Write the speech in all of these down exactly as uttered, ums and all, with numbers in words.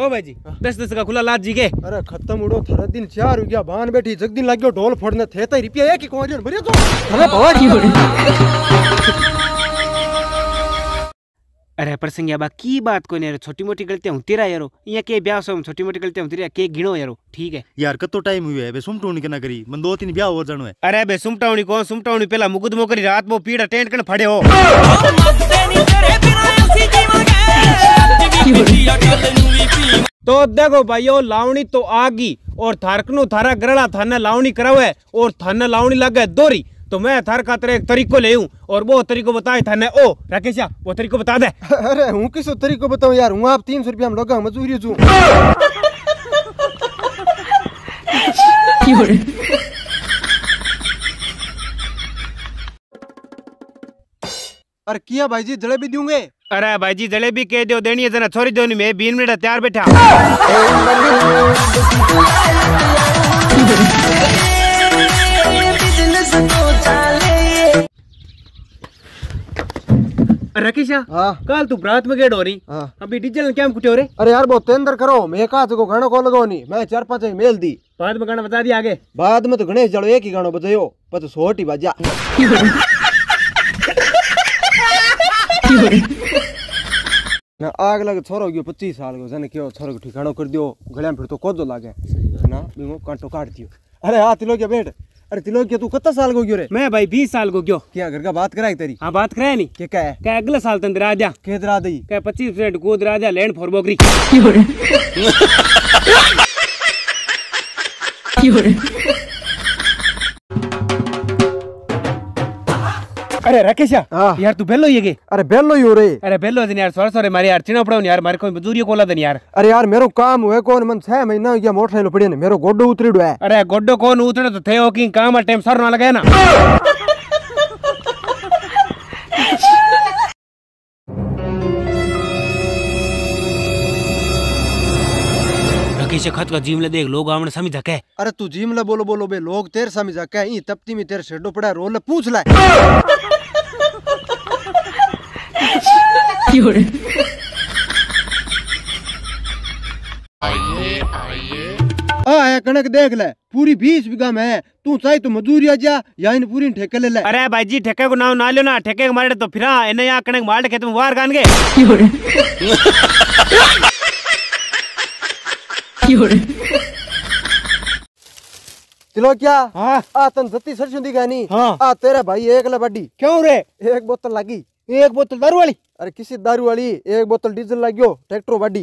भाई जी दस दस का खुला लाज जी के। अरे खत्म उड़ो थारा दिन चार हो गया बान बैठी जग दिन लग गयो ढोल फोड़ने थे तो रुपया एक ही कोरियर भरियो तो अरे भवा की अरे प्रसंग बा की बात कोई नहीं छोटी मोटी गलतियां होती रहा यारो यहाँ के ब्याह सो छोटी मोटी गलतियां होती रहा के गिनो यारो ठीक है यार कतो टाइम हुआ है बे सुमटोनी के ना करी मन दो तीन ब्याह और जानो है। अरे बे सुमटावनी कौन सुमटावनी पहला मुकदमो करी रात वो पीड़ा टेंट कन फड़े हो तो देखो भाइयों लावणी तो आगी और थारकनु थारा गरड़ा थाने लावणी करावे और थाने लावणी लगे दोरी तो मैं थार खातर एक तरीको ले और वो तरीको बताए थाने ओ राकेश वो तरीको बता दे। अरे हूँ किस तरीको बताऊं यार हूँ आप तीन सौ रुपया में लोगा मजदूरी चू अरे किया भाई जी जलेबी दूंगे। अरे भाई जी जलेबी के दो देनी है जना छोरी दो मैं बीस मिनट तैयार बैठा। राकेश हाँ कल तू रात में गेट हो रही हाँ अभी डीजल क्या कुछ हो रहे। अरे यार बहुत अंदर करो मैं कहा को गाना को लगाओ नहीं मैं चार पांच मेल दी बाद में गाना बता दिया आगे बाद में तो गणेश जड़ो एक ही गाना बजायो पर सोटी बाजा ना आग लगे छोरो गयो पच्चीस साल को जने क्यों छोरो को ठिकानो कर दियो गलिया में फिर तो कोजो लागे ना बिंगो कांटो काट दियो। अरे हाँ तिलोकिया बैठ। अरे तिलोकिया तू कितना साल को गयो रे। मैं भाई बीस साल को गयो। क्या घर का बात कराई तेरी। हाँ बात कराया नहीं क्या क्या है क्या अगले साल तंदर आ जा के दरा दई क्या पच्चीस परसेंट को दरा जा लैंड फॉर बोगरी। अरे राकेश यार तू बेलो ये के। अरे बेलो ही हो रे। अरे बेलो दिन यार सॉरी सॉरी मारे यार चिना पड़ो यार मारे कोई मजदूरी कोला दन यार। अरे यार मेरो काम हुए कौन मन छह महीना हो गया मोटरसाइकिल पड़ी ने मेरो गोड्डो उतरीडो है। अरे गोड्डो कौन उतरे तो थे हो कि काम टाइम सर ना लगे ना। राकेश खत का जिम ले देख लोग आमने समझ जाके। अरे तू जिम ले बोलो बोलो बे लोग तेरे समझ जाके ई तपती में तेरे शेडो पड़ा रोल ले पूछ ले। आइए आइए आ कणक देख ले पूरी बीस बीघा में है तू चाहे तो मजदूरी आ जा या इन पूरी ठेके ले ले। अरे भाई जी ठेके को नाम ना लो ना ठेके को मारे तो फिर इन्हें यहाँ कणक मार के तुम वार गान गए। चलो क्या हाँ आ तन सती सरसों दी गानी हाँ आ तेरा भाई एक ले बड्डी क्यों रे एक बोतल लगी एक बोतल दारू वाली। अरे किसी दारू वाली एक बोतल डीजल लगियो ट्रैक्टर बड्डी।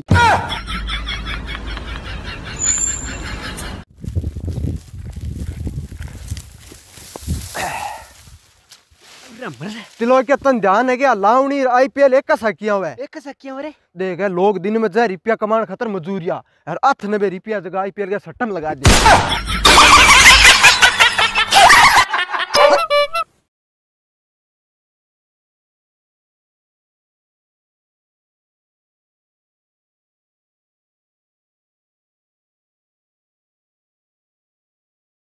तिलो क्या तन ध्यान है क्या लावणी आईपीएल एक का किया हुआ है एक किया हो रे देख लोग दिन में जाए रुपया कमान खतर मजूरिया और अथ नबे रुपया जगह आईपीएल का सट्टम लगा दे।